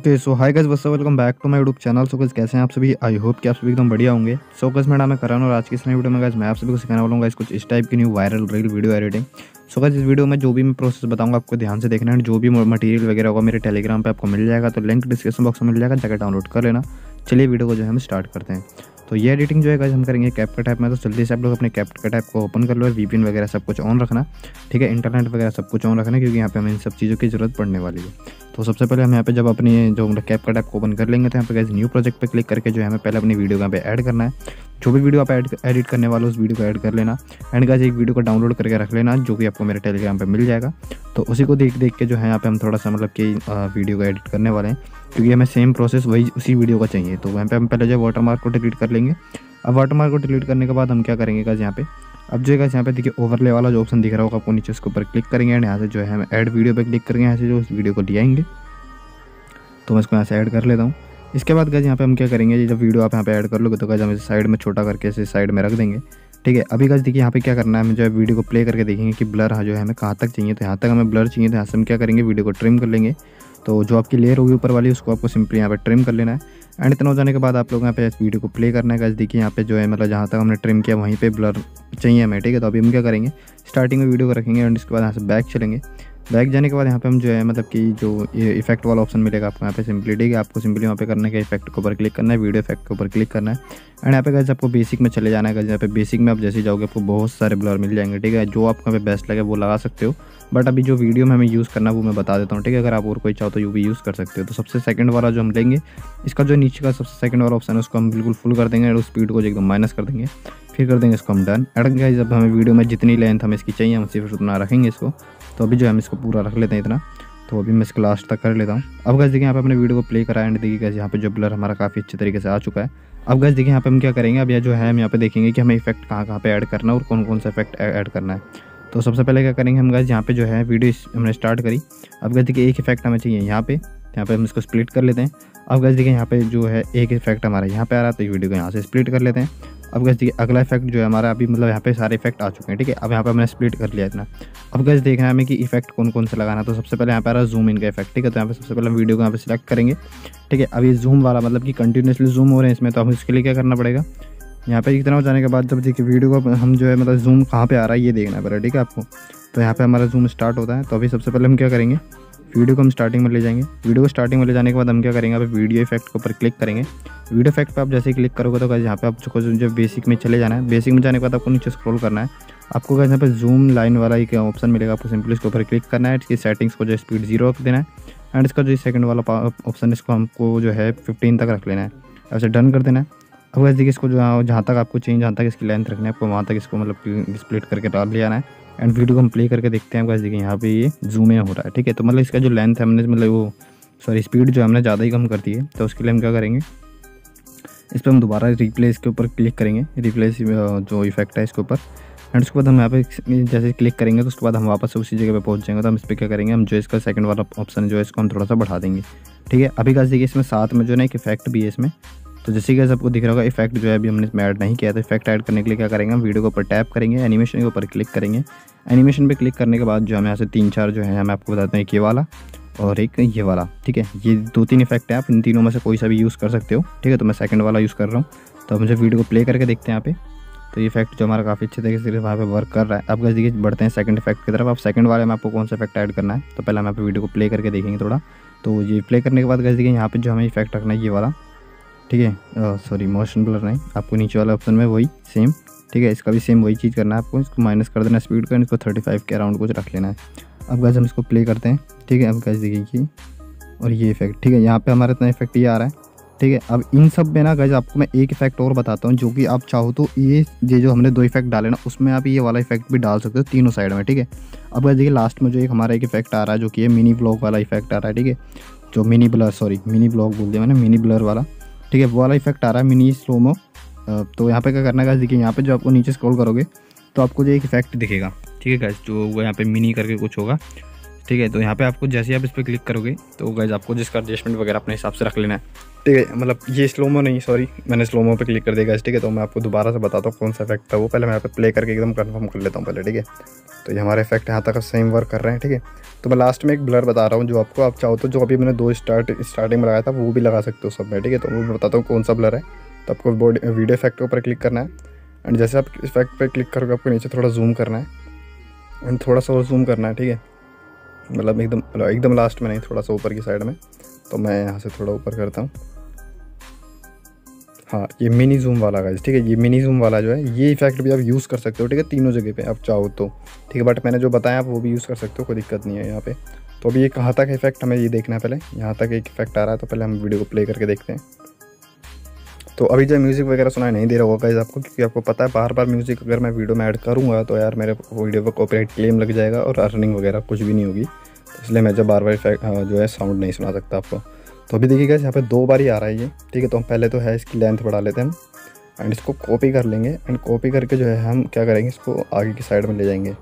Okay so hi guys what's up, welcome back to my YouTube channel. So guys कैसे हैं आप सभी? I hope कि आप सभी एकदम बढ़िया होंगे। सो गाइस मेरा नाम है करण और आज की इस नई वीडियो में गाइस मैं आप सभी को सिखाने वाला हूं गाइस कुछ इस टाइप की new viral reel video editing. So guys इस वीडियो में जो भी मैं प्रोसेस बताऊंगा आपको ध्यान से देखना है। जो भी मटेरियल वगैरह होगा मेरे टेलीग्राम पे आपको मिल जाएगा, तो लिंक डिस्क्रिप्शन बॉक्स में मिल जाएगा, जाकर डाउनलोड कर लेना। चलिए वीडियो को जो है हम स्टार्ट करते हैं। तो ये एडिटिंग जो है गाइस हम करेंगे कैपकट ऐप में। तो जल्दी से आप लोग अपने कैपकट ऐप को ओपन कर लो, वीपीएन वगैरह सब कुछ ऑन रखना, ठीक है, इंटरनेट वगैरह सब कुछ ऑन रखना, क्योंकि यहाँ पे हमें इन सब चीज़ों की जरूरत पड़ने वाली है। तो सबसे पहले हम यहाँ पे जब अपनी जो कैपकट ऐप को ओपन कर लेंगे तो यहाँ पे गाइस न्यू प्रोजेक्ट पे क्लिक करके जो है हमें पहले अपनी वीडियो यहाँ पे ऐड करना है। जो भी वीडियो आप एडिट करने वाले उस वीडियो को ऐड कर लेना एंड गाइस एक वीडियो को डाउनलोड करके रख लेना, जो कि आपको मेरे टेलीग्राम पे मिल जाएगा। तो उसी को देख देख के जो है यहाँ पे हम थोड़ा सा मतलब कि वीडियो को एडिट करने वाले हैं, क्योंकि हमें सेम प्रोसेस वही उसी वीडियो का चाहिए। तो यहाँ पे हम पहले जो वाटरमार्क को डिलीट कर लेंगे। अब वाटरमार्क को डिलीट करने के बाद हम क्या करेंगे गाइस, यहाँ पे अब जो है यहाँ पे देखिए ओवरले वाला जो ऑप्शन दिख रहा होगा आपको, नीचे उसके ऊपर क्लिक करेंगे एंड यहाँ से जो है हम ऐड वीडियो पे क्लिक करेंगे। यहाँ से जो उस वीडियो को ले आएंगे, तो मैं इसको यहाँ से ऐड कर लेता हूँ। इसके बाद गाइस यहाँ पे हम क्या करेंगे, जब वीडियो आप यहाँ पे ऐड कर लोगे तो गाइस हम इसे साइड में छोटा करके इसे साइड में रख देंगे, ठीक है। अभी गाइस देखिए यहाँ पे क्या करना है, हमें जो है वीडियो को प्ले करके देखेंगे कि ब्लर जो है हमें कहाँ तक चाहिए। तो यहाँ तक हमें ब्लर चाहिए, तो यहाँ से हम क्या करेंगे, वीडियो को ट्रिम कर लेंगे। तो जो आपकी लेयर होगी ऊपर वाली उसको आपको सिंपली यहाँ पे ट्रिम कर लेना है एंड इतना हो जाने के बाद आप लोग यहाँ पे इस वीडियो को प्ले करना है। गाइस देखिए यहाँ पे जो है मतलब जहाँ तक हमने ट्रिम किया वहीं पे ब्लर चाहिए हमें, ठीक है। तो अभी हम क्या करेंगे, स्टार्टिंग में वीडियो को रखेंगे एंड इसके बाद यहाँ से बैक चलेंगे। बैक जाने के बाद यहाँ पे हम जो है मतलब कि जो ये इफेक्ट वाला ऑप्शन मिलेगा आपको यहाँ पे सिंपली, ठीक है, आपको सिंपली वहाँ पे करना है कि इफेक्ट के ऊपर क्लिक करना है, वीडियो इफेक्ट के ऊपर क्लिक करना है एंड यहाँ पे गाइस आपको बेसिक में चले जाना है। गाइस यहाँ पे बेसिक में आप जैसे ही जाओगे आपको बहुत सारे ब्लर मिल जाएंगे, ठीक है। जो आपको यहाँ पे बेस्ट लगे वो लगा सकते हो, बट अभी जो वीडियो में हमें यूज़ करना है वो मैं बता देता हूँ, ठीक है। अगर आप और कोई चाहो तो भी यूज़ कर सकते हो। तो सबसे सेकंड वाला जो हम लेंगे, इसका जो नीचे का सबसे सेकंड वाला ऑप्शन है उसको हम बिल्कुल फुल कर देंगे और उस स्पीड को एकदम माइनस कर देंगे, फिर कर देंगे इसको हम डन। एंड गाइस जब हमें वीडियो में जितनी लेंथ हमें इसकी चाहिए हम सिर्फ उतना रखेंगे इसको। तो अभी जो हम इसको पूरा रख लेते हैं इतना, तो अभी मैं इसको लास्ट तक कर लेता हूँ। अब गाइस देखिए यहाँ पे अपने वीडियो को प्ले करा एंड देखिए गाइस यहाँ पे जो ब्लर हमारा काफ़ी अच्छे तरीके से आ चुका है। अब गाइस देखिए यहाँ पे हम क्या करेंगे, अब यह जो है हम यहाँ पे देखेंगे कि हमें इफेक्ट कहाँ पे ऐड करना है और कौन कौन सा इफेक्ट ऐड करना है। तो सबसे पहले क्या करेंगे हम गाइस, यहाँ पे जो है वीडियो हमने स्टार्ट करी। अब गाइस देखिए एक इफेक्ट हमें चाहिए यहाँ पे हम इसको स्प्लिट कर लेते हैं। अब गाइस देखिए यहाँ पे जो है एक इफेक्ट हमारा यहाँ पे आ रहा है, तो वीडियो को यहाँ से स्प्लिट कर लेते हैं। अब गाइस देखिए अगला इफेक्ट जो है हमारा अभी मतलब यहाँ पे सारे इफेक्ट आ चुके हैं, ठीक है। अब यहाँ पे हमने स्प्लिट कर लिया इतना। अब गाइस देखना है हमें कि इफेक्ट कौन कौन से लगाना है। तो सबसे पहले यहाँ पे आ रहा है जूम इन का इफेक्ट, ठीक है। तो यहाँ पे सबसे पहले हम वीडियो को यहाँ पे सिलेक्ट करेंगे, ठीक है। अब ये जूम वाला मतलब कि कंटिन्यूसली जूम हो रहे हैं इसमें, तो हम इसके लिए क्या करना पड़ेगा, यहाँ पे इतना हो जाने के बाद जब देखिए वीडियो को हम जो है मतलब जूम कहाँ पे आ रहा है ये देखना पड़ेगा, ठीक है आपको। तो यहाँ पे हमारा जूम स्टार्ट होता है। तो अभी सबसे पहले हम क्या करेंगे, वीडियो को हम स्टार्टिंग में ले जाएंगे। वीडियो को स्टार्टिंग में ले जाने के बाद हम क्या करेंगे, अब वीडियो इफेक्ट के ऊपर क्लिक करेंगे। वीडियो इफेक्ट पे आप जैसे ही क्लिक करोगे तो गाइस यहाँ पे आपको जो बेसिक में चले जाना है। बेसिक में जाने के बाद आपको नीचे स्क्रॉल करना है। आपको गाइस यहाँ पे जूम लाइन वाला एक ऑप्शन मिलेगा, आपको सिंपली इसके ऊपर क्लिक करना है। इसकी सेटिंग्स को जो स्पीड 0 रख देना है एंड इसका जो सेकंड वाला ऑप्शन इसको हमको जो है 15 तक रख लेना है, ऐसे डन कर देना है। अब गाइस देखिए इसको जो जहाँ तक आपको चाहिए, जहाँ तक इसकी लेंथ रखनी है आपको वहाँ तक इसको मतलब स्प्लिट करके डाल ले आना है एंड वीडियो को हम प्ले करके देखते हैं। गाइस देखिए यहाँ पे ये जूम इन हो रहा है, ठीक है। तो मतलब इसका जो लेंथ है हमने मतलब वो स्पीड जो हमने ज़्यादा ही कम कर दी है। तो उसके लिए हम क्या करेंगे, इस पर हम दोबारा रिप्लेस के ऊपर क्लिक करेंगे, रिप्लेस जो इफेक्ट है इसके ऊपर एंड उसके बाद हम यहाँ पे जैसे क्लिक करेंगे तो उसके बाद हम वापस से उसी जगह पे पहुँच जाएंगे। तो हम इस पर क्या करेंगे, हम जो इसका सेकंड वाला ऑप्शन जो है इसको हम थोड़ा सा बढ़ा देंगे, ठीक है। अभी गाइस देखिए इसमें साथ में जो है एक इफेक्ट भी है इसमें। तो जैसे कि आपको दिख रहा होगा इफेक्ट जो है अभी हमने इसमें ऐड नहीं किया। तो इफेक्ट ऐड करने के लिए क्या करेंगे, हम वीडियो के ऊपर टैप करेंगे, एनिमेशन के ऊपर क्लिक करेंगे। एनिमेशन पे क्लिक करने के बाद जो हमें यहाँ से 3-4 जो है मैं आपको बताता हूँ, एक ये वाला और एक ये वाला, ठीक है। ये 2-3 इफेक्ट है, आप इन तीनों में से कोई सा भी यूज़ कर सकते हो, ठीक है। तो मैं सेकंड वाला यूज़ कर रहा हूँ। तो मुझे वीडियो को प्ले करके देखते हैं यहाँ पे। तो ये इफेक्ट जो हमारा काफ़ी अच्छे तरीके से वहाँ पे वर्क कर रहा है। अब गाइस देखिए बढ़ते हैं सेकंड इफेक्ट की तरफ। अब सेकंड वाले में आपको कौन सा इफेक्ट ऐड करना है, तो पहले हम यहाँ पे वीडियो को प्ले करके देखेंगे थोड़ा। तो ये प्ले करने के बाद गाइस देखिए यहाँ पे जो हमें इफेक्ट रखना है ये वाला, ठीक है। सॉरी मोशन ब्लर नहीं, आपको नीचे वाला ऑप्शन में वही सेम, ठीक है। इसका भी सेम वही चीज़ करना है आपको। इसको माइनस कर देना स्पीड का, इसको 35 के अराउंड कुछ रख लेना है। अब गाइस हम इसको प्ले करते हैं, ठीक है। अब गाइस देखिए और ये इफेक्ट, ठीक है, यहाँ पे हमारा इतना इफेक्ट ये आ रहा है, ठीक है। अब इन सब में ना गाइस आपको मैं एक इफेक्ट और बताता हूँ, जो कि आप चाहो तो ये जो हमने 2 इफेक्ट डाले ना उसमें आप ये वाला इफेक्ट भी डाल सकते हो तीनों साइड में, ठीक है। अब गाइस देखिए लास्ट में जो एक हमारा एक इफेक्ट आ रहा है जो कि ये मिनी ब्लॉग वाला इफेक्ट आ रहा है, ठीक है। जो मिनी ब्लॉग बोल दिया मैंने, मिनी ब्लर वाला, ठीक है, वो वाला इफेक्ट आ रहा है, मिनी स्लोमो। तो यहाँ पे क्या करना है गाइस, देखिए यहाँ पे जो आपको नीचे स्क्रॉल करोगे तो आपको जो एक इफेक्ट दिखेगा, ठीक है गाइस, जो वो यहाँ पे मिनी करके कुछ होगा, ठीक है। तो यहाँ पे आपको जैसे ही आप इस पर क्लिक करोगे तो गाइस आपको जिसका एडजस्टमेंट वगैरह अपने हिसाब से रख लेना है, ठीक है। मतलब ये स्लोमो नहीं, सॉरी मैंने स्लोमो पे क्लिक कर दिया गाइस, ठीक है। तो मैं आपको दोबारा से बताता हूँ कौन सा इफेक्ट था वो, पहले मैं यहाँ पे प्ले करके एकदम कंफर्म कर लेता हूँ पहले, ठीक है। तो ये हमारे इफेक्ट यहाँ तक सेम वर्क कर रहे हैं, ठीक है। तो मैं लास्ट में एक ब्लर बता रहा हूँ जो आपको, आप चाहो तो जो अभी मैंने 2 स्टार्टिंग में लगाया था वो भी लगा सकते हो सब में, ठीक है। तो मैं बताता हूँ कौन सा ब्लर है। तो आपको वीडियो इफेक्ट के ऊपर क्लिक करना है एंड जैसे आप इफेक्ट पे क्लिक करोगे आपको नीचे थोड़ा जूम करना है एंड थोड़ा सा और जूम करना है, ठीक है। मतलब एकदम लास्ट में नहीं, थोड़ा सा ऊपर की साइड में। तो मैं यहाँ से थोड़ा ऊपर करता हूँ। हाँ, ये मिनी जूम वाला गाइस, ठीक है। ये मिनी जूम वाला जो है ये इफेक्ट भी आप यूज़ कर सकते हो, ठीक है, तीनों जगह पे आप चाहो तो, ठीक है। बट मैंने जो बताया आप वो भी यूज़ कर सकते हो, कोई दिक्कत नहीं है यहाँ पे। तो अभी ये कहाँ तक इफेक्ट हमें ये देखना है, पहले यहाँ तक एक इफेक्ट आ रहा है तो पहले हम वीडियो को प्ले करके देखते हैं। तो अभी जो म्यूज़िक वगैरह सुनाई नहीं दे रहा होगा गाइस आपको, क्योंकि आपको पता है बार बार म्यूज़िक अगर मैं वीडियो में ऐड करूँगा तो यार मेरे वीडियो पर कॉपीराइट क्लेम लग जाएगा और अर्निंग वगैरह कुछ भी नहीं होगी। तो इसलिए मैं जब बार बार इफेक्ट जो है साउंड नहीं सुना सकता आपको। तो अभी देखिएगा यहाँ पे 2 बार ही आ रहा है ये, ठीक है। तो हम पहले तो है इसकी लेंथ बढ़ा लेते हैं हम एंड इसको कॉपी कर लेंगे एंड कॉपी करके जो है हम क्या करेंगे, इसको आगे की साइड में ले जाएंगे।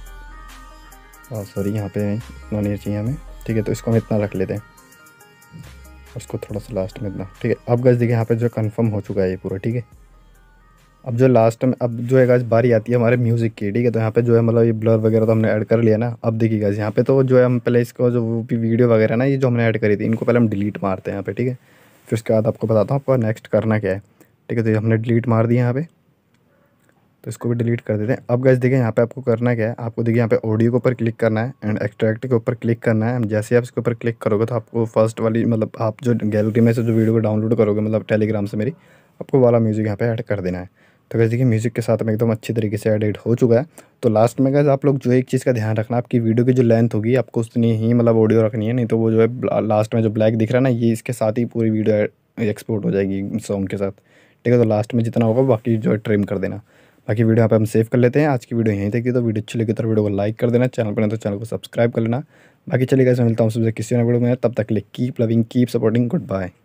सॉरी यहाँ पे इतना नहीं चाहिए हमें, ठीक है। तो इसको हम इतना रख लेते हैं, उसको थोड़ा सा लास्ट में इतना, ठीक है। अब गाइस देखिए यहाँ पे जो कंफर्म हो चुका है ये पूरा, ठीक है। अब जो लास्ट में अब जो है गाइस बारी आती है हमारे म्यूज़िक की, ठीक है। तो यहाँ पे जो है मतलब ये ब्लर वगैरह तो हमने ऐड कर लिया ना। अब देखिए गाइस यहाँ पे तो जो है हम पहले इसको जो वो भी वीडियो वगैरह ना ये जो हमने ऐड करी थी इनको पहले हम डिलीट मारते हैं यहाँ पे, ठीक है। फिर उसके बाद आपको बताता हूँ आपको नेक्स्ट करना क्या है, ठीक है। तो हमने डिलीट मार दिया यहाँ पे, तो इसको भी डिलीट कर देते हैं। अब गाइस देखिए यहाँ पे आपको करना क्या है, आपको देखिए यहाँ पे ऑडियो के ऊपर क्लिक करना है एंड एक्सट्रैक्ट के ऊपर क्लिक करना है। जैसे आप इसके ऊपर क्लिक करोगे तो आपको फर्स्ट वाली मतलब आप जो गैलरी में से जो वीडियो को डाउनलोड करोगे मतलब टेलीग्राम से मेरी, आपको वाला म्यूज़िक यहाँ पे ऐड कर देना है। तो गाइस देखिए म्यूज़िक के साथ में एकदम अच्छी तरीके से एडिट हो चुका है। तो लास्ट में गाइस आप लोग जो एक चीज़ का ध्यान रखना, आपकी वीडियो की जो लेंथ होगी आपको उतनी ही मतलब ऑडियो रखनी है, नहीं तो वो जो है लास्ट में जो ब्लैक दिख रहा है ना ये इसके साथ ही पूरी वीडियो एक्सपोर्ट हो जाएगी सॉन्ग के साथ, ठीक है। तो लास्ट में जितना होगा बाकी जो है ट्रिम कर देना। बाकी वीडियो यहाँ पे हम सेव कर लेते हैं। आज की वीडियो यहीं तक थी, तो वीडियो अच्छी लगी तो वीडियो को लाइक कर देना, चैनल पर नहीं तो चैनल को सब्सक्राइब कर लेना। बाकी चलिए गाइस मिलता हूँ सबसे किसी नए वीडियो में, तब तक के लिए keep loving keep supporting, good bye.